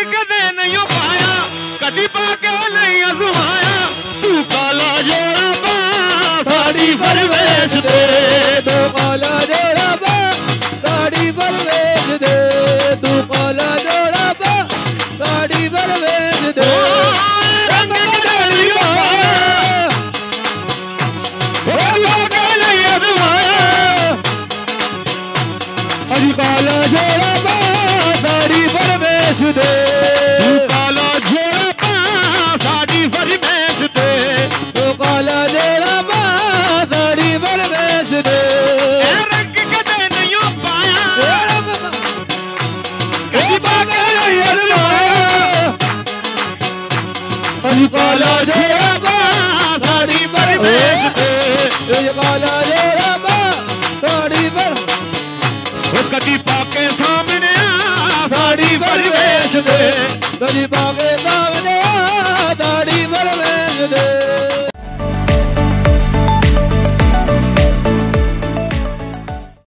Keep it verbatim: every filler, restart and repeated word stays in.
कदे नहीं पाया कदी पाके नहीं अजमाया तू काला जोड़ा पा साड़ी फरवेश दे तू काला जोड़ा पा साड़ी फरवेश दे तू काला जोड़ा पा साड़ी फरवेश दे रंग कदे नहीं पाया कदी पाके नहीं अजमाया अजी काला जोड़ा पा साड़ी फरवेश दे तू काला जोड़ा पा साड़ी फरवेश दे तू काला जोड़ा पा साड़ी फरवेश दे रंग कदे नहीं पाया कदी पाके नहीं अजमाया अजी काला जोड़ा पा साड़ी फरवेश दे अजी काला जोड़ा पा साड़ी फर कदी पाके सामने आ साड़ी फरवेश दे कदी पाके सामने आ साड़ी फरवेश दे